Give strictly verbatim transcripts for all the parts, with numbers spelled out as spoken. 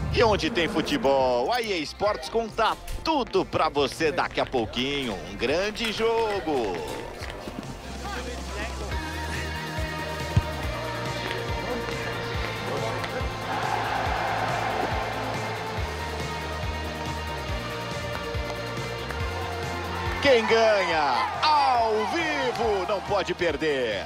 E onde tem futebol, a E A Sports conta tudo pra você daqui a pouquinho. Um grande jogo. Quem ganha ao vivo não pode perder.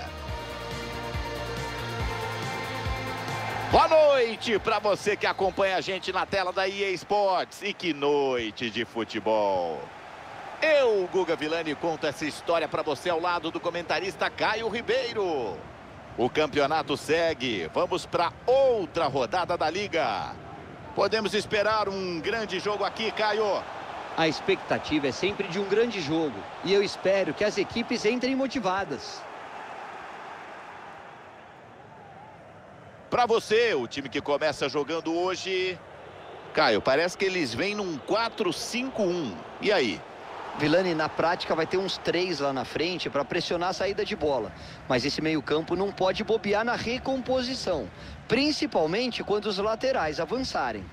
Boa noite para você que acompanha a gente na tela da E A Sports. E que noite de futebol. Eu, Guga Villani, conto essa história para você ao lado do comentarista Caio Ribeiro. O campeonato segue. Vamos para outra rodada da Liga. Podemos esperar um grande jogo aqui, Caio. A expectativa é sempre de um grande jogo. E eu espero que as equipes entrem motivadas. Para você, o time que começa jogando hoje... Caio, parece que eles vêm num quatro cinco um. E aí? Villani, na prática, vai ter uns três lá na frente para pressionar a saída de bola. Mas esse meio-campo não pode bobear na recomposição. Principalmente quando os laterais avançarem.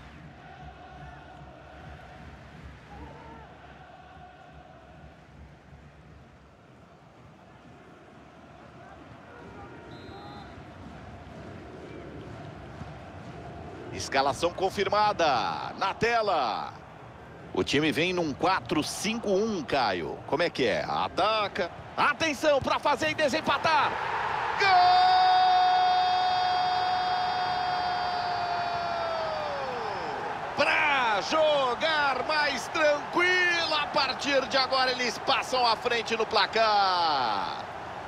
Escalação confirmada na tela. O time vem num quatro cinco um, Caio. Como é que é? Ataca. Atenção para fazer e desempatar. Gol! Para jogar mais tranquilo. A partir de agora eles passam à frente no placar.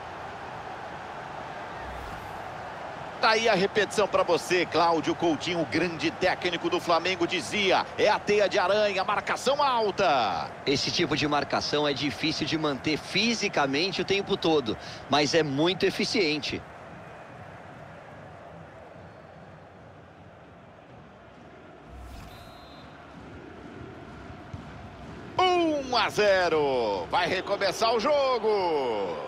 Tá aí a repetição para você. Cláudio Coutinho, o grande técnico do Flamengo, dizia: é a teia de aranha, marcação alta. Esse tipo de marcação é difícil de manter fisicamente o tempo todo, mas é muito eficiente. um a zero. Vai recomeçar o jogo.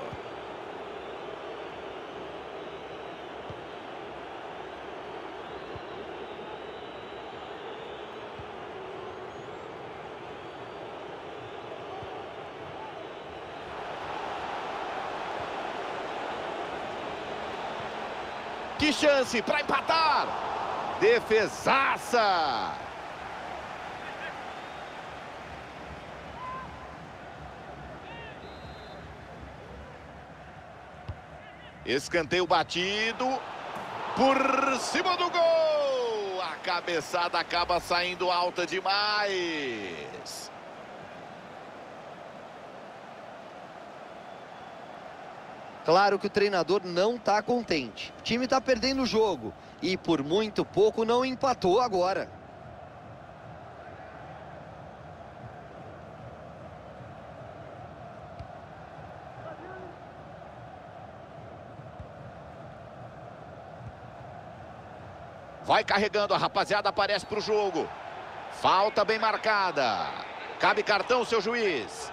Que chance para empatar. Defesaça. Escanteio batido. Por cima do gol. A cabeçada acaba saindo alta demais. Claro que o treinador não está contente. O time está perdendo o jogo. E por muito pouco não empatou agora. Vai carregando, a rapaziada aparece para o jogo. Falta bem marcada. Cabe cartão, seu juiz.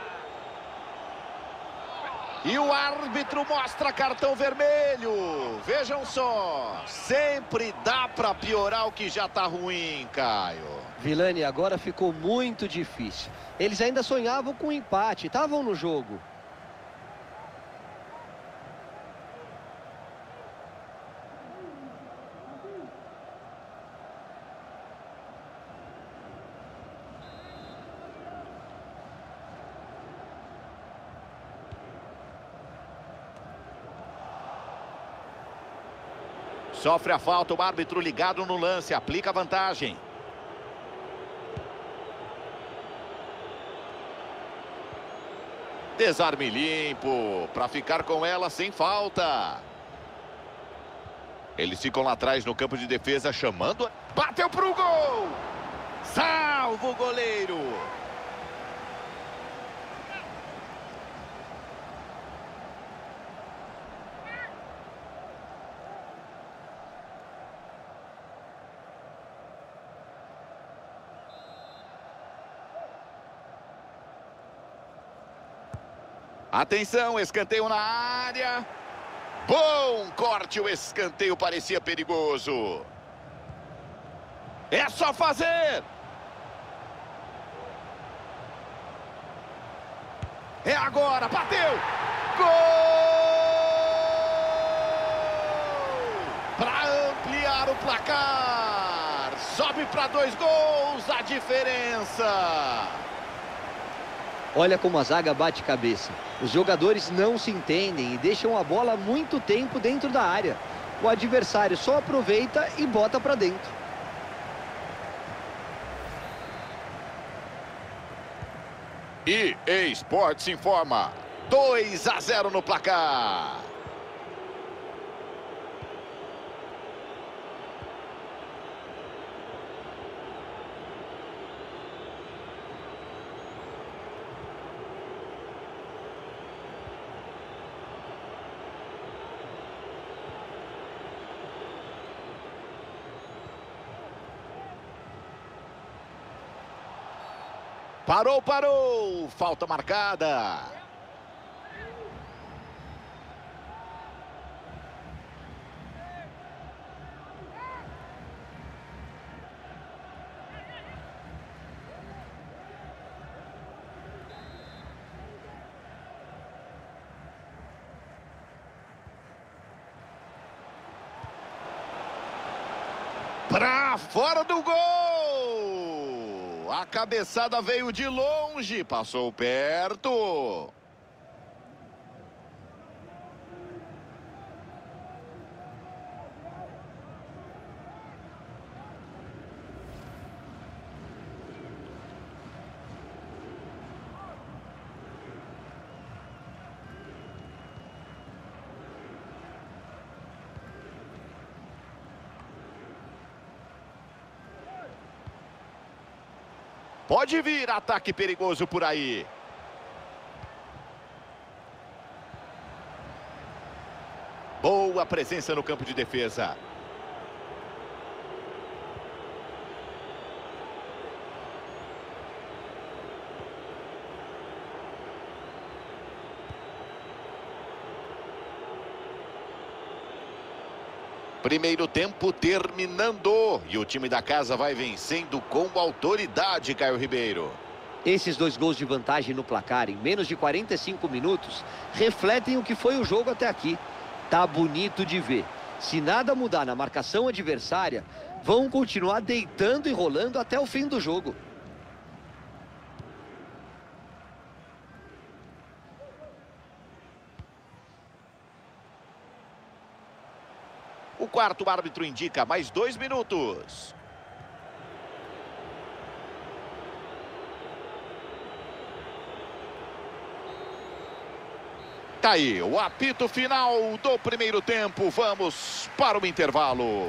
E o árbitro mostra cartão vermelho. Vejam só. Sempre dá para piorar o que já tá ruim, Caio. Villani, agora ficou muito difícil. Eles ainda sonhavam com empate, estavam no jogo. Sofre a falta, o árbitro ligado no lance, aplica a vantagem. Desarme limpo, para ficar com ela sem falta. Eles ficam lá atrás no campo de defesa, chamando. Bateu pro gol! Salva o goleiro! Atenção, escanteio na área. Bom corte, o escanteio parecia perigoso. É só fazer. É agora, bateu. Gol! Para ampliar o placar. Sobe para dois gols a diferença. Olha como a zaga bate cabeça. Os jogadores não se entendem e deixam a bola muito tempo dentro da área. O adversário só aproveita e bota para dentro. E E A Sports informa. dois a zero no placar. Parou, parou. Falta marcada. Pra fora do gol. A cabeçada veio de longe, passou perto. Pode vir ataque perigoso por aí. Boa presença no campo de defesa. Primeiro tempo terminando e o time da casa vai vencendo com autoridade, Caio Ribeiro. Esses dois gols de vantagem no placar em menos de quarenta e cinco minutos refletem o que foi o jogo até aqui. Tá bonito de ver. Se nada mudar na marcação adversária, vão continuar deitando e rolando até o fim do jogo. O quarto árbitro indica mais dois minutos. Tá aí, o apito final do primeiro tempo. Vamos para o intervalo.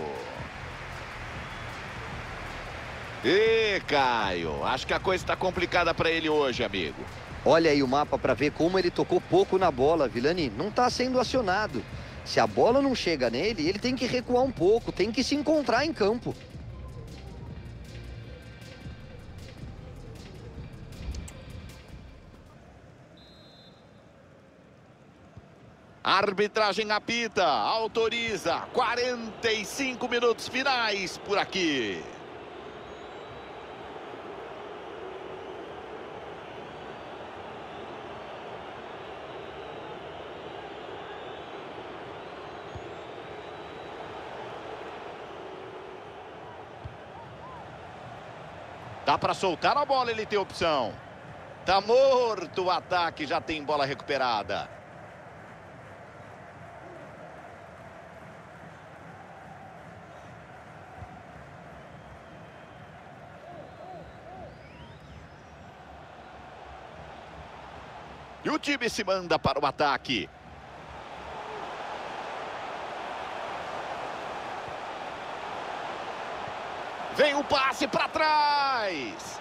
E Caio, acho que a coisa está complicada para ele hoje, amigo. Olha aí o mapa para ver como ele tocou pouco na bola, Vilani. Não está sendo acionado. Se a bola não chega nele, ele tem que recuar um pouco, tem que se encontrar em campo. A arbitragem apita, autoriza. quarenta e cinco minutos finais por aqui. Dá para soltar a bola, ele tem opção. Tá morto o ataque, já tem bola recuperada. E o time se manda para o ataque. Vem o passe para trás.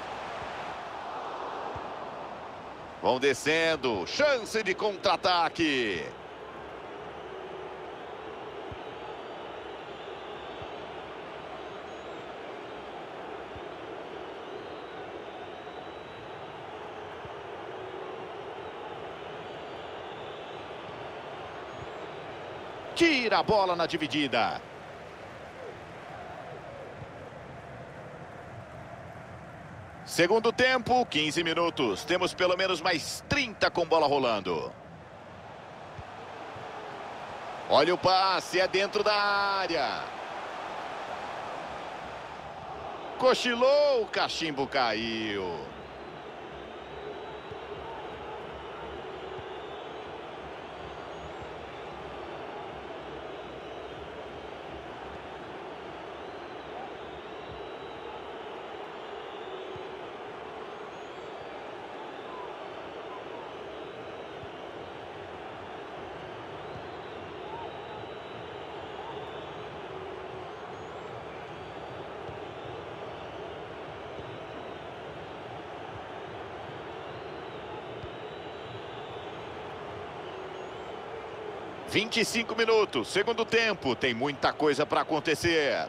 Vão descendo. Chance de contra-ataque. Tira a bola na dividida. Segundo tempo, quinze minutos. Temos pelo menos mais trinta com bola rolando. Olha o passe, é dentro da área. Cochilou, o cachimbo caiu. vinte e cinco minutos, segundo tempo, tem muita coisa para acontecer.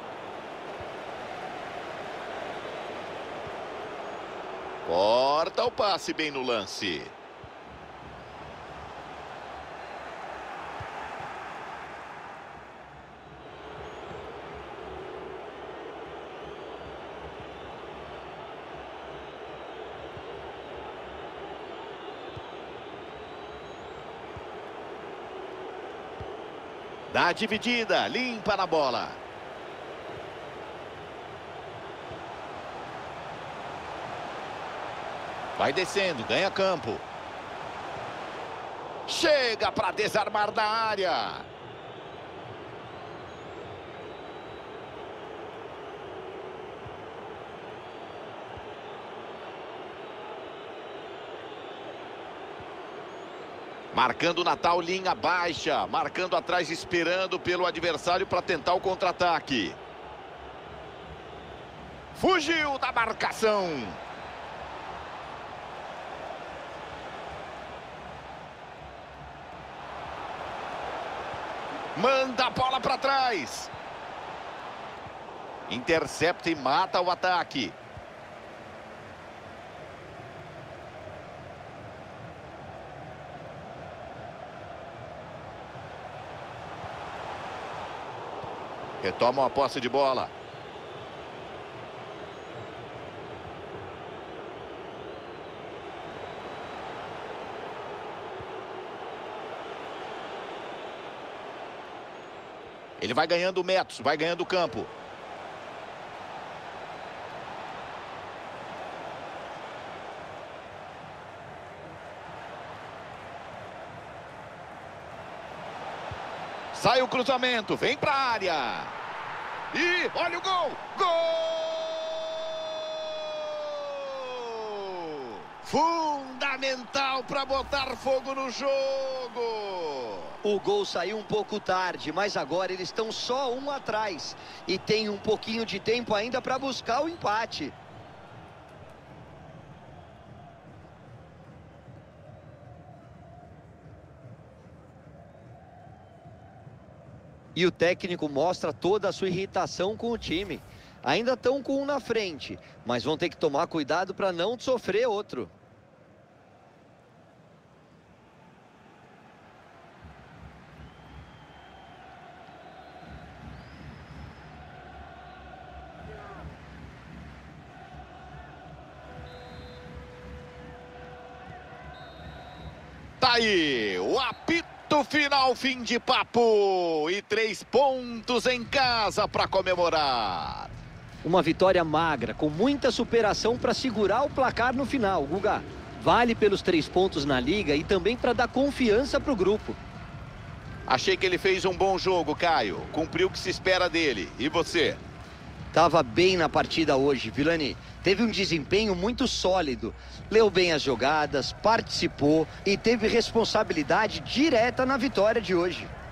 Corta o passe bem no lance. Dá a dividida, limpa na bola. Vai descendo, ganha campo. Chega para desarmar da área. Marcando o Natal, linha baixa. Marcando atrás, esperando pelo adversário para tentar o contra-ataque. Fugiu da marcação. Manda a bola para trás. Intercepta e mata o ataque. Retomam a posse de bola. Ele vai ganhando metros, vai ganhando campo. Sai o cruzamento, vem para a área. E olha o gol! Gol! Fundamental para botar fogo no jogo. O gol saiu um pouco tarde, mas agora eles estão só um atrás. E tem um pouquinho de tempo ainda para buscar o empate. E o técnico mostra toda a sua irritação com o time. Ainda estão com um na frente, mas vão ter que tomar cuidado para não sofrer outro. Tá aí, o apito final, fim de papo. E três pontos em casa para comemorar. Uma vitória magra, com muita superação para segurar o placar no final, Guga. Vale pelos três pontos na liga e também para dar confiança para o grupo. Achei que ele fez um bom jogo, Caio. Cumpriu o que se espera dele. E você? Tava bem na partida hoje, Vilani. Teve um desempenho muito sólido. Leu bem as jogadas, participou e teve responsabilidade direta na vitória de hoje.